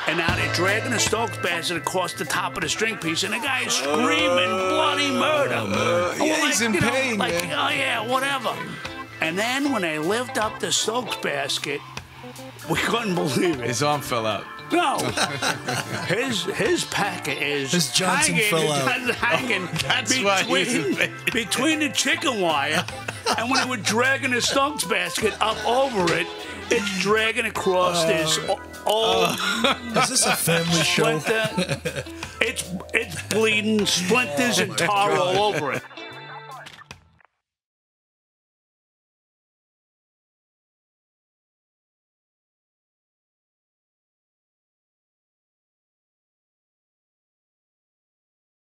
And now they're dragging the Stokes basket across the top of the string piece, and the guy is screaming bloody murder. Yeah, he's in pain, like, man. oh yeah, whatever. And then when they lift up the Stokes basket, we couldn't believe it. His arm fell out. No, his packet is His Johnson fell out. hanging that's why he's in pain. between the chicken wire, and when they were dragging the Stokes basket up over it, it's dragging across this old Is this a family show? splinter. It's bleeding, splinters and tar all over it.